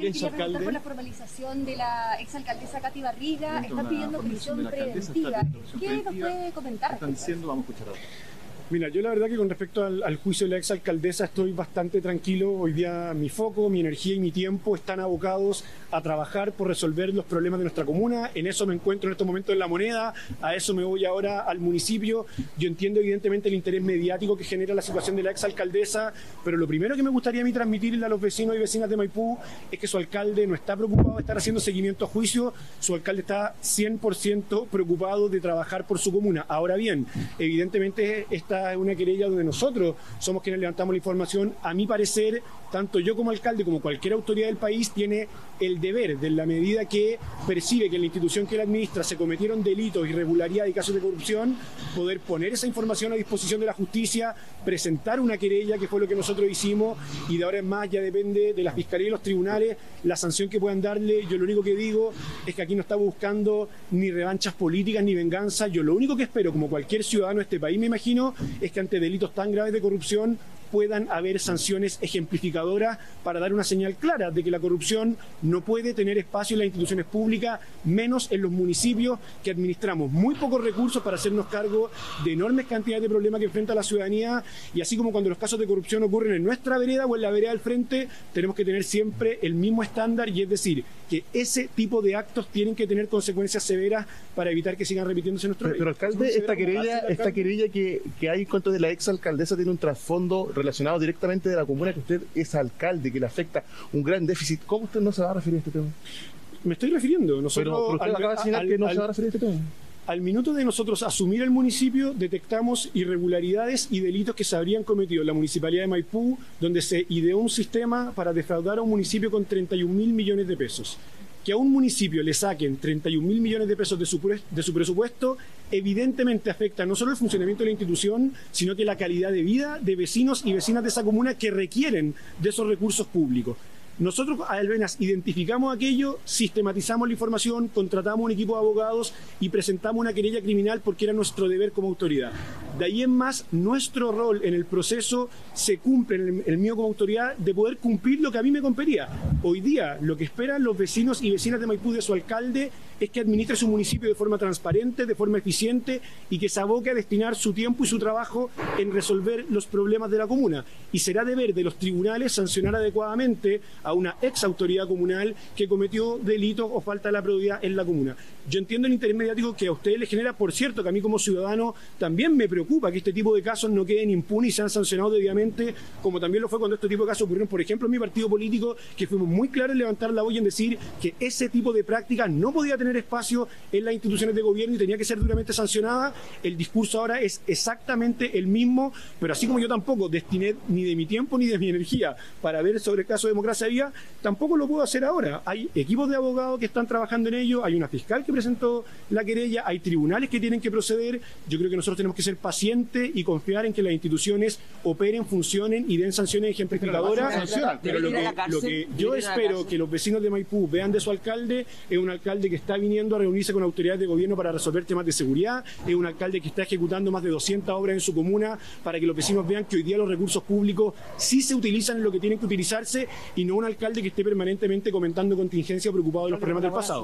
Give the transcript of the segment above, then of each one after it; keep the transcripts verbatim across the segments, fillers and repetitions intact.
quería preguntar por la formalización de la exalcaldesa Katy Barriga. Están pidiendo prisión preventiva. ¿Qué nos puede comentar? Están diciendo, vamos a escuchar ahora. Mira, yo la verdad que con respecto al, al juicio de la exalcaldesa estoy bastante tranquilo. Hoy día mi foco, mi energía y mi tiempo están abocados a trabajar por resolver los problemas de nuestra comuna. En eso me encuentro en estos momentos en La Moneda, a eso me voy ahora al municipio. Yo entiendo evidentemente el interés mediático que genera la situación de la exalcaldesa, pero lo primero que me gustaría a mí transmitirle a los vecinos y vecinas de Maipú es que su alcalde no está preocupado de estar haciendo seguimiento a juicio, su alcalde está cien por ciento preocupado de trabajar por su comuna. Ahora bien, evidentemente esta es una querella donde nosotros somos quienes levantamos la información. A mi parecer, tanto yo como alcalde como cualquier autoridad del país tiene el deber, de la medida que percibe que en la institución que él administra se cometieron delitos, irregularidades y casos de corrupción, poder poner esa información a disposición de la justicia, presentar una querella, que fue lo que nosotros hicimos, y de ahora en más ya depende de la Fiscalía y los tribunales la sanción que puedan darle. Yo lo único que digo es que aquí no estamos buscando ni revanchas políticas ni venganza. Yo lo único que espero, como cualquier ciudadano de este país me imagino, es que ante delitos tan graves de corrupción puedan haber sanciones ejemplificadoras para dar una señal clara de que la corrupción no puede tener espacio en las instituciones públicas, menos en los municipios que administramos muy pocos recursos para hacernos cargo de enormes cantidades de problemas que enfrenta la ciudadanía. Y así como cuando los casos de corrupción ocurren en nuestra vereda o en la vereda del frente, tenemos que tener siempre el mismo estándar, y es decir, que ese tipo de actos tienen que tener consecuencias severas para evitar que sigan repitiéndose en nuestro país. Pero, alcalde, esta querella, esta querella que, que hay en contra de la exalcaldesa tiene un trasfondo relacionado directamente de la comuna que usted es alcalde, que le afecta un gran déficit. ¿Cómo usted no se va a referir a este tema? Me estoy refiriendo. Nosotros, pero, pero usted al, acaba de señalar al, que no al, se va a referir a este tema. Al minuto de nosotros asumir el municipio, detectamos irregularidades y delitos que se habrían cometido en la Municipalidad de Maipú, donde se ideó un sistema para defraudar a un municipio con treinta y un mil millones de pesos. Que a un municipio le saquen treinta y un mil millones de pesos de su, de su presupuesto, evidentemente afecta no solo el funcionamiento de la institución, sino que la calidad de vida de vecinos y vecinas de esa comuna que requieren de esos recursos públicos. Nosotros, apenas identificamos aquello, sistematizamos la información, contratamos un equipo de abogados y presentamos una querella criminal porque era nuestro deber como autoridad. De ahí en más, nuestro rol en el proceso se cumple, en el, el mío como autoridad, de poder cumplir lo que a mí me compería. Hoy día, lo que esperan los vecinos y vecinas de Maipú de su alcalde es que administre su municipio de forma transparente, de forma eficiente, y que se aboque a destinar su tiempo y su trabajo en resolver los problemas de la comuna. Y será deber de los tribunales sancionar adecuadamente a una ex autoridad comunal que cometió delitos o falta de la probidad en la comuna. Yo entiendo el interés mediático que a ustedes les genera, por cierto, que a mí como ciudadano también me preocupa que este tipo de casos no queden impunes y sean sancionados debidamente, como también lo fue cuando este tipo de casos ocurrieron, por ejemplo, en mi partido político, que fuimos muy claros en levantar la voz y en decir que ese tipo de prácticas no podía tener espacio en las instituciones de gobierno y tenía que ser duramente sancionada. El discurso ahora es exactamente el mismo, pero así como yo tampoco destiné ni de mi tiempo ni de mi energía para ver sobre el caso de Democracia Viva, tampoco lo puedo hacer ahora. Hay equipos de abogados que están trabajando en ello, hay una fiscal que presentó la querella, hay tribunales que tienen que proceder. Yo creo que nosotros tenemos que ser pacientes y confiar en que las instituciones operen, funcionen y den sanciones ejemplificadoras. Pero lo que, lo que yo espero que los vecinos de Maipú vean de su alcalde es un alcalde que está viniendo a reunirse con autoridades de gobierno para resolver temas de seguridad, es un alcalde que está ejecutando más de doscientas obras en su comuna para que los vecinos vean que hoy día los recursos públicos sí se utilizan en lo que tienen que utilizarse, y no un alcalde que esté permanentemente comentando contingencia o preocupado de los problemas del pasado.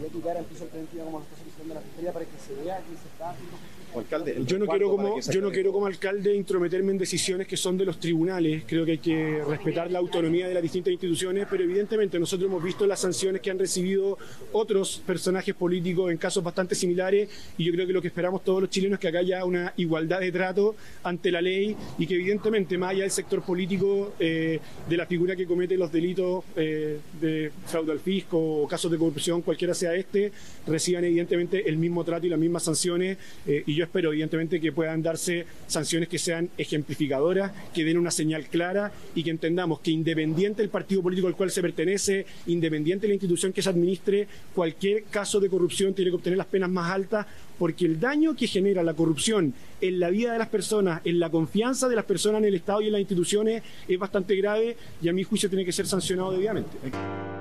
Alcalde, yo no quiero como yo no quiero como alcalde intrometerme en decisiones que son de los tribunales. Creo que hay que respetar la autonomía de las distintas instituciones, pero evidentemente nosotros hemos visto las sanciones que han recibido otros personajes políticos en casos bastante similares, y yo creo que lo que esperamos todos los chilenos es que acá haya una igualdad de trato ante la ley, y que evidentemente más allá del sector político eh, de la figura que comete los delitos eh, de fraude al fisco o casos de corrupción, cualquiera sea este, reciban evidentemente el mismo trato y las mismas sanciones, eh, y yo espero evidentemente que puedan darse sanciones que sean ejemplificadoras, que den una señal clara, y que entendamos que independiente del partido político al cual se pertenece, independiente de la institución que se administre, cualquier caso de corrupción tiene que obtener las penas más altas, porque el daño que genera la corrupción en la vida de las personas, en la confianza de las personas en el Estado y en las instituciones, es bastante grave, y a mi juicio tiene que ser sancionado debidamente.